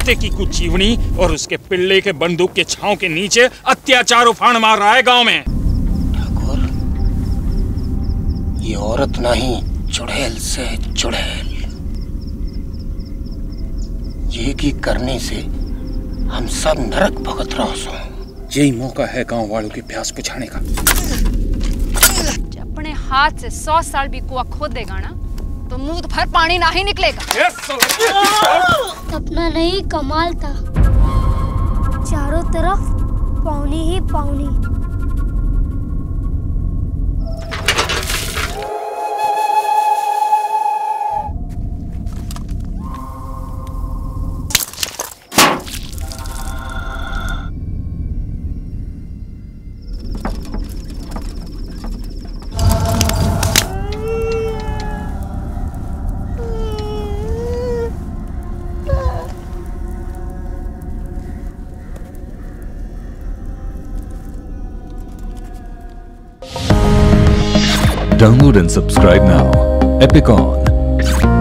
कुत्ते की कुचीवनी और उसके पिल्ले के बंदूक के छांव के नीचे अत्याचार उफान मार रहा है गांव में। ठाकुर, ये औरत नहीं, चुड़ैल से चुड़ैल। ये की करने से हम सब नरक भुगत रहे सो। यही मौका है गांव वालों की प्यास बुझाने का। अपने हाथ से 100 साल भी कुआं खोद देगा ना तो मुंह भर पानी ना ही निकलेगा। सपना नहीं, कमाल था। चारों तरफ पानी ही पानी। Download and subscribe now. Epicon.